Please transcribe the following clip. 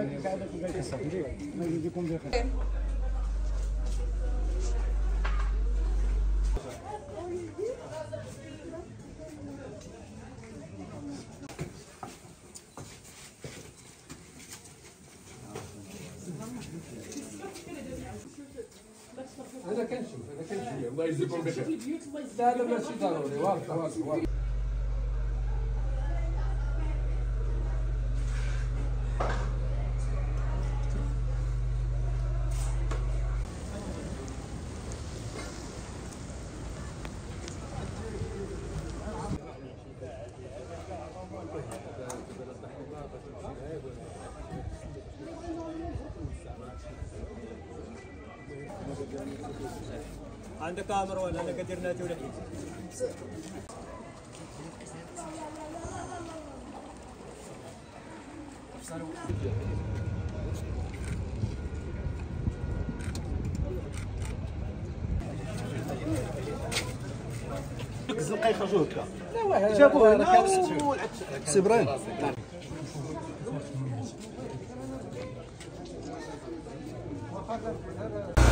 انا كنشوف الله يجزيكم بخير. لا ماشي ضروري واضح. عندك كاميرا ولا انا قدر ناتي ولا الزنقه يخرجوا هكا جابوه هنا سي ابراهيم. وخرج